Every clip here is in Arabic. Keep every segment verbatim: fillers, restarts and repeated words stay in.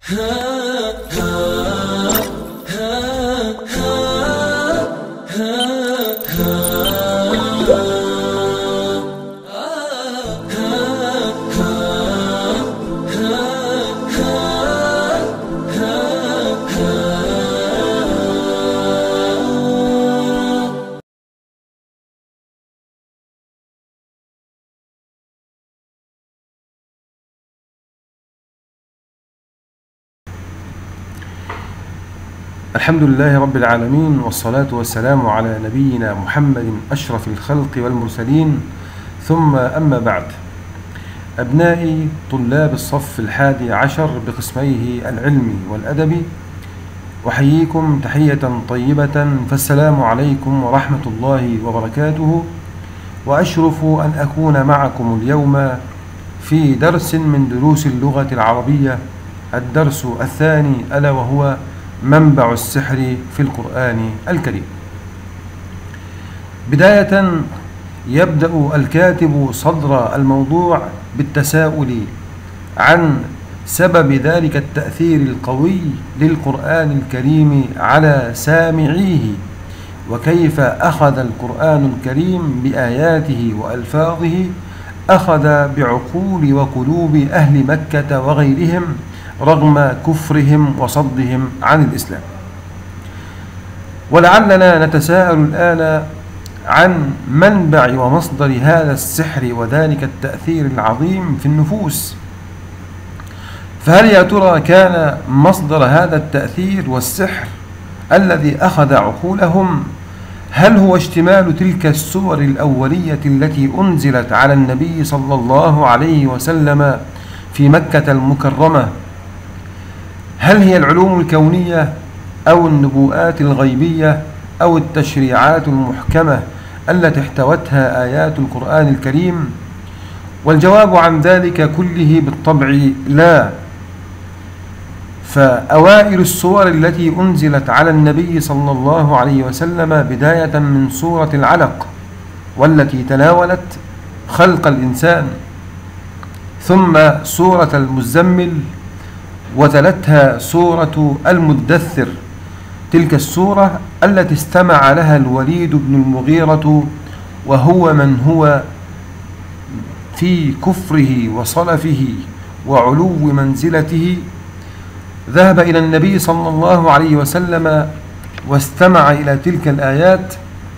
الحمد لله رب العالمين، والصلاة والسلام على نبينا محمد أشرف الخلق والمرسلين، ثم أما بعد. أبنائي طلاب الصف الحادي عشر بقسميه العلمي والأدبي، أحييكم تحية طيبة، فالسلام عليكم ورحمة الله وبركاته. وأشرف أن أكون معكم اليوم في درس من دروس اللغة العربية، الدرس الثاني، ألا وهو منبع السحر في القرآن الكريم. بداية يبدأ الكاتب صدر الموضوع بالتساؤل عن سبب ذلك التأثير القوي للقرآن الكريم على سامعيه، وكيف أخذ القرآن الكريم بآياته وألفاظه أخذ بعقول وقلوب أهل مكة وغيرهم رغم كفرهم وصدهم عن الإسلام. ولعلنا نتساءل الآن عن منبع ومصدر هذا السحر وذلك التأثير العظيم في النفوس. فهل يا ترى كان مصدر هذا التأثير والسحر الذي أخذ عقولهم هل هو اشتمال تلك السور الأولية التي أنزلت على النبي صلى الله عليه وسلم في مكة المكرمة؟ هل هي العلوم الكونية أو النبوءات الغيبية أو التشريعات المحكمة التي احتوتها آيات القرآن الكريم؟ والجواب عن ذلك كله بالطبع لا. فأوائل السور التي أنزلت على النبي صلى الله عليه وسلم بداية من سورة العلق، والتي تناولت خلق الإنسان، ثم سورة المزمل، وتلتها سورة المدثر، تلك السورة التي استمع لها الوليد بن المغيرة وهو من هو في كفره وصلفه وعلو منزلته، ذهب إلى النبي صلى الله عليه وسلم واستمع إلى تلك الآيات،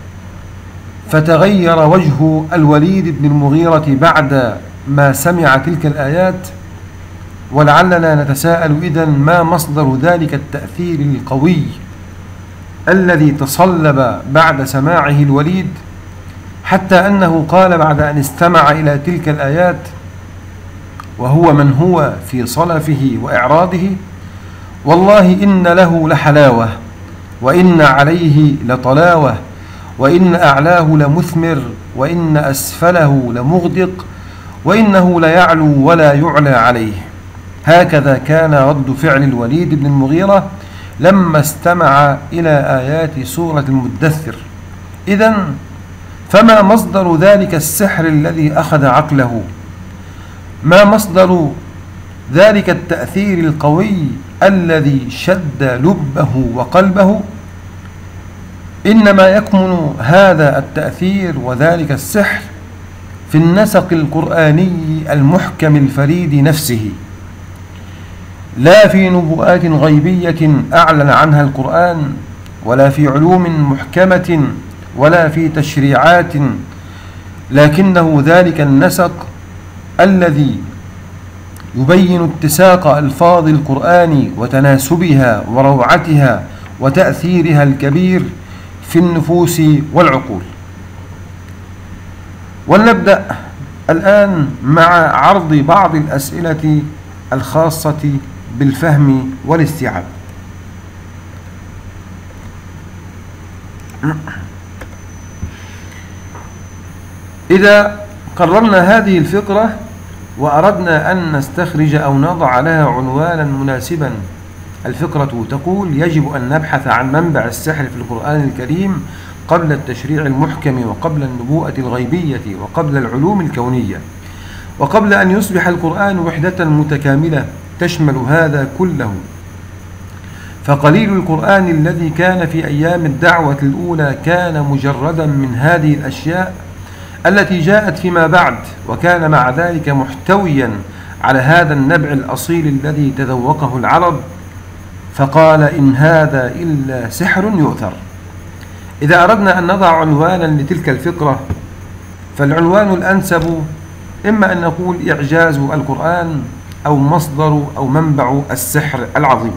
فتغير وجه الوليد بن المغيرة بعد ما سمع تلك الآيات. ولعلنا نتساءل إذن ما مصدر ذلك التأثير القوي الذي تصلب بعد سماعه الوليد، حتى أنه قال بعد أن استمع إلى تلك الآيات وهو من هو في صلفه وإعراضه: والله إن له لحلاوة، وإن عليه لطلاوة، وإن أعلاه لمثمر، وإن أسفله لمغدق، وإنه ليعلو ولا يعلى عليه. هكذا كان رد فعل الوليد بن المغيرة لما استمع إلى آيات سورة المدثر. إذن فما مصدر ذلك السحر الذي أخذ عقله؟ ما مصدر ذلك التأثير القوي الذي شد لبه وقلبه؟ إنما يكمن هذا التأثير وذلك السحر في النسق القرآني المحكم الفريد نفسه، لا في نبوءات غيبية أعلن عنها القرآن، ولا في علوم محكمة، ولا في تشريعات، لكنه ذلك النسق الذي يبين اتساق ألفاظ القرآن وتناسبها وروعتها وتأثيرها الكبير في النفوس والعقول. ولنبدأ الآن مع عرض بعض الأسئلة الخاصة بالفهم والاستيعاب. إذا قررنا هذه الفقرة وأردنا أن نستخرج أو نضع لها عنوانا مناسبا، الفقرة تقول: يجب أن نبحث عن منبع السحر في القرآن الكريم قبل التشريع المحكم، وقبل النبوءة الغيبية، وقبل العلوم الكونية، وقبل أن يصبح القرآن وحدة متكاملة تشمل هذا كله. فقليل القرآن الذي كان في أيام الدعوة الأولى كان مجردا من هذه الأشياء التي جاءت فيما بعد، وكان مع ذلك محتويا على هذا النبع الأصيل الذي تذوقه العرب، فقال إن هذا إلا سحر يؤثر. إذا أردنا أن نضع عنوانا لتلك الفقرة فالعنوان الأنسب إما أن نقول إعجاز القرآن أو مصدر أو منبع السحر العظيم.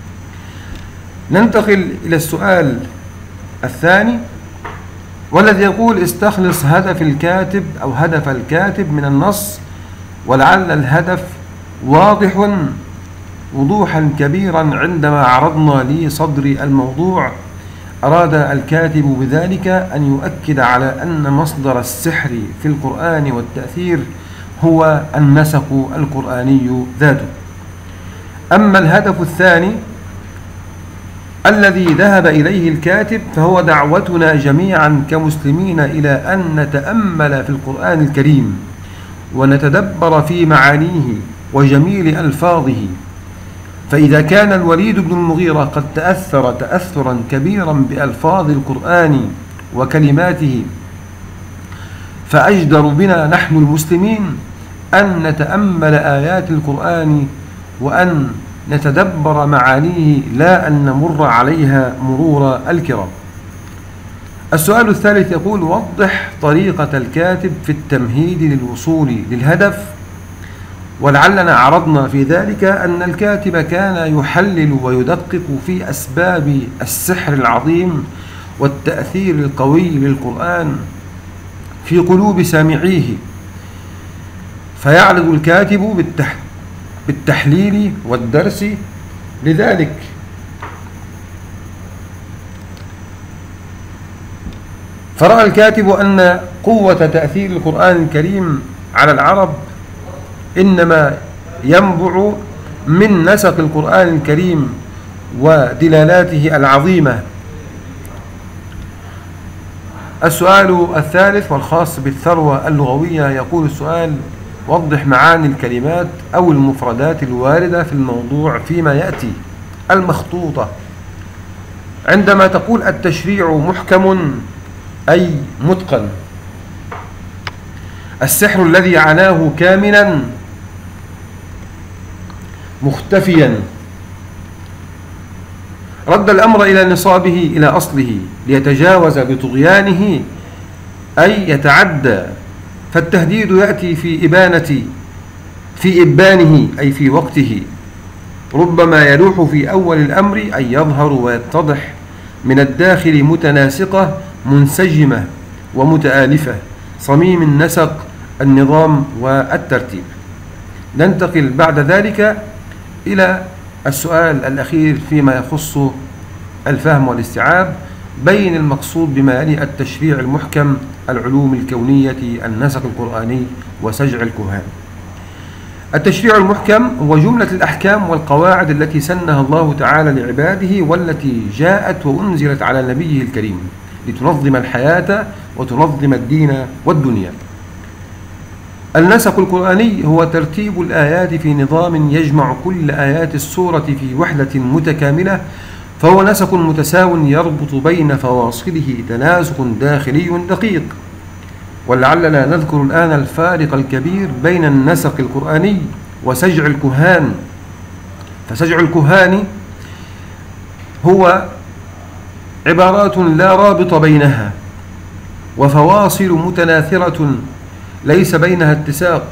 ننتقل إلى السؤال الثاني، والذي يقول استخلص هدف الكاتب أو هدف الكاتب من النص، ولعل الهدف واضح وضوحا كبيرا عندما عرضنا لي صدر الموضوع. أراد الكاتب بذلك أن يؤكد على أن مصدر السحر في القرآن والتأثير هو النسق القرآني ذاته. أما الهدف الثاني الذي ذهب إليه الكاتب فهو دعوتنا جميعا كمسلمين إلى أن نتأمل في القرآن الكريم ونتدبر في معانيه وجميل ألفاظه. فإذا كان الوليد بن المغيرة قد تأثر تأثرا كبيرا بألفاظ القرآن وكلماته، فأجدر بنا نحن المسلمين أن نتأمل آيات القرآن وأن نتدبر معانيه لا أن نمر عليها مرور الكرام. السؤال الثالث يقول وضح طريقة الكاتب في التمهيد للوصول للهدف. ولعلنا عرضنا في ذلك أن الكاتب كان يحلل ويدقق في أسباب السحر العظيم والتأثير القوي للقرآن في قلوب سامعيه، فيعرض الكاتب بالتحليل والدرس لذلك. فرأى الكاتب أن قوة تأثير القرآن الكريم على العرب إنما ينبع من نسق القرآن الكريم ودلالاته العظيمة. السؤال الثالث والخاص بالثروة اللغوية يقول السؤال وضح معاني الكلمات أو المفردات الواردة في الموضوع فيما يأتي. المخطوطة عندما تقول التشريع محكم أي متقن، السحر الذي عناه كامنا مختفيا، رد الأمر إلى نصابه إلى أصله ليتجاوز بطغيانه أي يتعدى. فالتهديد يأتي في إبانة في إبانه أي في وقته، ربما يلوح في أول الأمر أي يظهر ويتضح من الداخل متناسقة منسجمة ومتآلفة صميم النسق النظام والترتيب. ننتقل بعد ذلك إلى السؤال الأخير فيما يخص الفهم والاستيعاب. بين المقصود بما يلي التشريع المحكم، العلوم الكونية، النسق القرآني، وسجع الكهان. التشريع المحكم هو جملة الأحكام والقواعد التي سنها الله تعالى لعباده والتي جاءت وأنزلت على نبيه الكريم لتنظم الحياة وتنظم الدين والدنيا. النسق القرآني هو ترتيب الآيات في نظام يجمع كل آيات السورة في وحدة متكاملة، فهو نسق متساو يربط بين فواصله تناسق داخلي دقيق. ولعلنا نذكر الآن الفارق الكبير بين النسق القرآني وسجع الكهان. فسجع الكهان هو عبارات لا رابط بينها وفواصل متناثرة ليس بينها اتساق.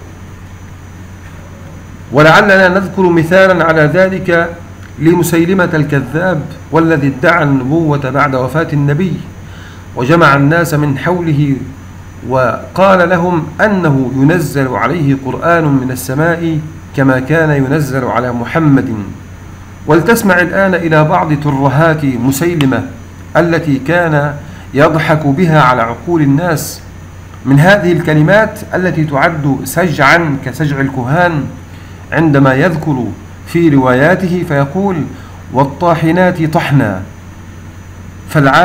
ولعلنا نذكر مثالا على ذلك لمسيلمة الكذاب والذي ادعى النبوة بعد وفاة النبي وجمع الناس من حوله وقال لهم أنه ينزل عليه قرآن من السماء كما كان ينزل على محمد. ولتسمع الآن إلى بعض ترهات مسيلمة التي كان يضحك بها على عقول الناس من هذه الكلمات التي تعد سجعا كسجع الكهان، عندما يذكر في رواياته فيقول والطاحنات طحنا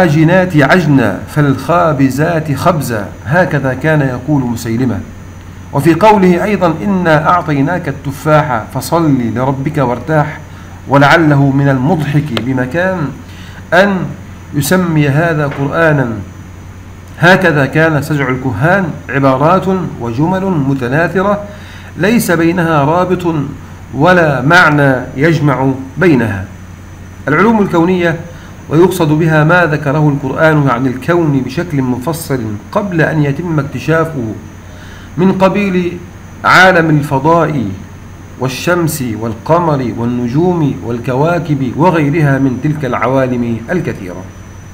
فالعاجنات عجنا فالخابزات خبزا. هكذا كان يقول مسيلمة. وفي قوله أيضا إنا أعطيناك التفاح فصل لربك وارتاح، ولعله من المضحك بمكان أن يسمي هذا قرآنا. هكذا كان سجع الكهان، عبارات وجمل متناثرة ليس بينها رابط ولا معنى يجمع بينها. العلوم الكونية ويقصد بها ما ذكره القرآن عن الكون بشكل مفصل قبل أن يتم اكتشافه، من قبيل عالم الفضاء والشمس والقمر والنجوم والكواكب وغيرها من تلك العوالم الكثيرة.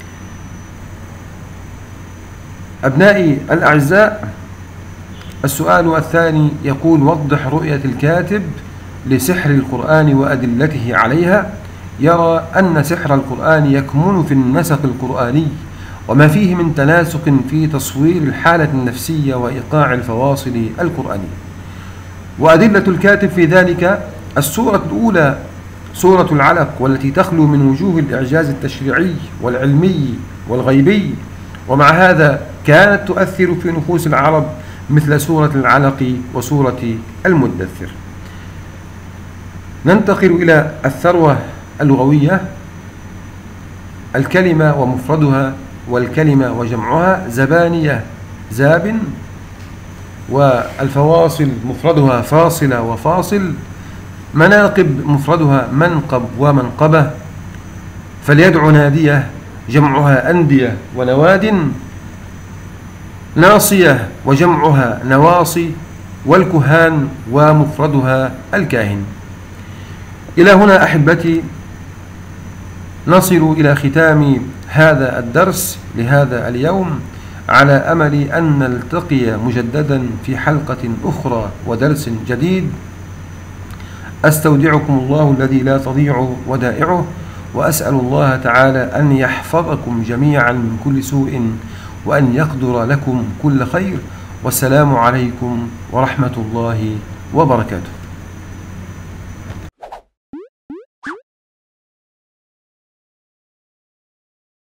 أبنائي الأعزاء، السؤال الثاني يقول: وضح رؤية الكاتب لسحر القرآن وأدلته عليها. يرى أن سحر القرآن يكمن في النسق القرآني وما فيه من تناسق في تصوير الحالة النفسية وإيقاع الفواصل القرآنية. وأدلة الكاتب في ذلك: السورة الأولى سورة العلق، والتي تخلو من وجوه الإعجاز التشريعي والعلمي والغيبي، ومع هذا كانت تؤثر في نفوس العرب مثل سورة العلق وسورة المدثر. ننتقل إلى الثروة اللغوية. الكلمة ومفردها والكلمة وجمعها: زبانية زاب، والفواصل مفردها فاصلة وفاصل، مناقب مفردها منقب ومنقبة، فليدع نادية جمعها أندية ونواد، ناصية وجمعها نواصي، والكهان ومفردها الكاهن. إلى هنا أحبتي نصل إلى ختام هذا الدرس لهذا اليوم، على أمل أن نلتقي مجددا في حلقة أخرى ودرس جديد. أستودعكم الله الذي لا تضيع ودائعه، وأسأل الله تعالى أن يحفظكم جميعا من كل سوء، وأن يقدر لكم كل خير. والسلام عليكم ورحمة الله وبركاته.